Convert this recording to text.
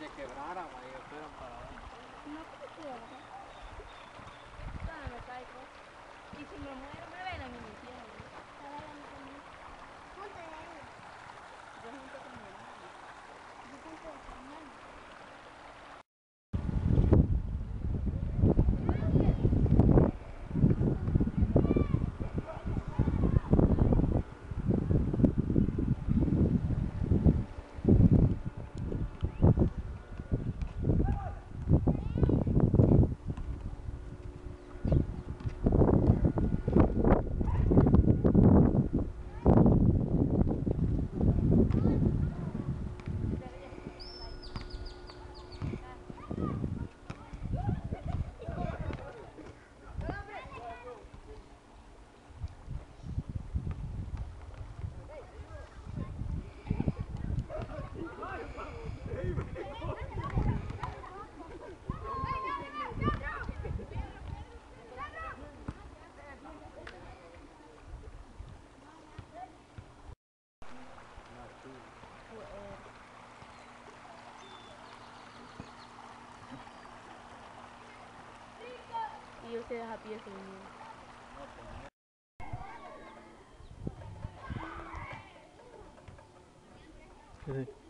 se quebrara, ellos fueran para abajo. No se quiebra. No, me caigo. Y si me muero, me ven a mi misión. Ponte de ahí. Yo junto con mi hermano. Yo junto con mi hermano. Y ustedes a pie sin miedo. Sí.